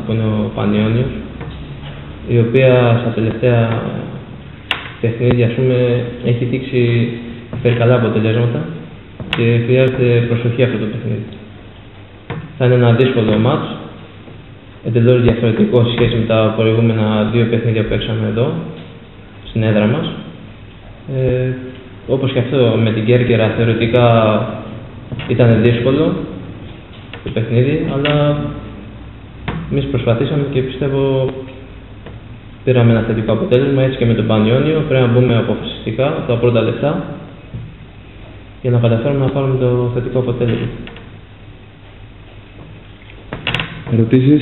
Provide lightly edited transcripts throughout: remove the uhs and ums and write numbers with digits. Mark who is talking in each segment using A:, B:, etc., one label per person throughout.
A: που είναι ο Πανιόνιος, η οποία στα τελευταία παιχνίδια, ας πούμε, έχει δείξει υπερκαλά αποτελέσματα και χρειάζεται προσοχή αυτό το παιχνίδι. Θα είναι ένα δύσκολο μάτς, εντελώς διαφορετικό σε σχέση με τα προηγούμενα δύο παιχνίδια που παίξαμε εδώ, στην έδρα μας. Όπως και αυτό με την Κέρκυρα, θεωρητικά ήταν δύσκολο το παιχνίδι, αλλά εμείς προσπαθήσαμε και πιστεύω πήραμε ένα θετικό αποτέλεσμα. Έτσι και με τον Πανιόνιο πρέπει να μπούμε αποφασιστικά τα πρώτα λεπτά για να καταφέρουμε να πάρουμε το θετικό αποτέλεσμα.
B: Ερωτήσεις?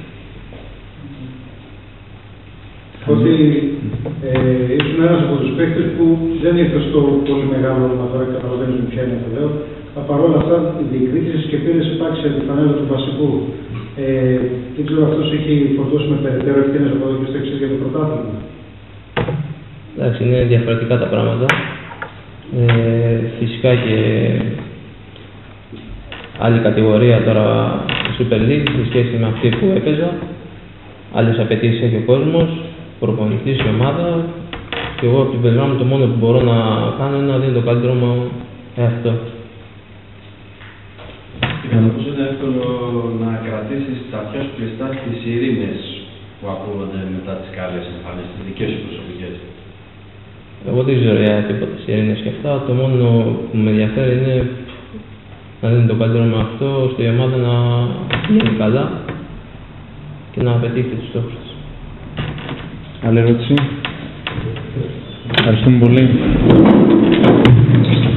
C: Ότι ήσουν ένας από τους παίκτες που δεν ήρθε στο πολύ μεγάλο όνομα, τώρα καταλαβαίνεις ποια είναι το λέω. Παρ' όλα αυτά, διεκδίκησες και πήρες επάξια τη φανέλα του βασικού. Δεν ξέρω, αυτός έχει φορτώσει με περαιτέρω ευθύνες από εδώ και στο εξής για το πρωτάθλημα.
A: Εντάξει, είναι διαφορετικά τα πράγματα. Φυσικά και άλλη κατηγορία τώρα στη Super League σε σχέση με αυτή που έπαιζα. Άλλες απαιτήσεις έχει ο κόσμος, προπονητής, η ομάδα. Και εγώ από την πλευρά μου το μόνο που μπορώ να κάνω είναι να δίνω το καλύτερο μου εαυτό.
D: Πώς είναι εύκολο να κρατήσεις τα αυτιά σου κλειστά στις ειρήνες που ακούγονται μετά τις καλές εμφανίσεις, τις δικές σου προσωπικές?
A: Εγώ δεν ξέρω για τίποτα στις ειρήνες και αυτά. Το μόνο που με ενδιαφέρει είναι να δίνει το καλύτερο μου αυτό, ώστε η ομάδα να γίνει καλά και να πετύχει τους στόχους της.
B: Άλλη ερώτηση? Ευχαριστούμε πολύ.